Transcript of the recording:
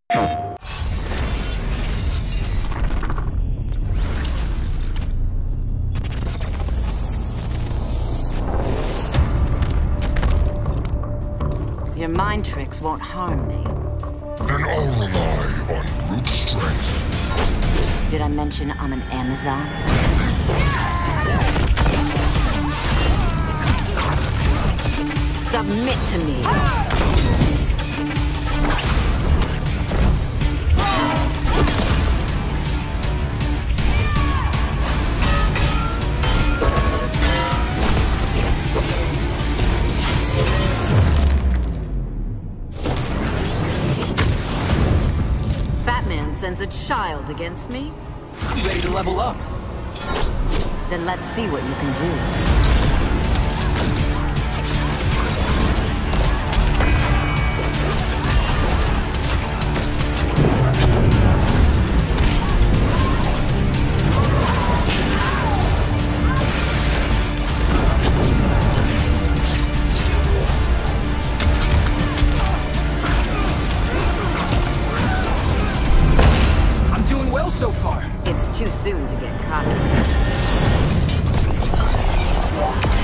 Your mind tricks won't harm me. Then I'll rely on brute strength. Did I mention I'm an Amazon? Submit to me. Batman sends a child against me? You ready to level up? Then let's see what you can do. So far. It's too soon to get cocky.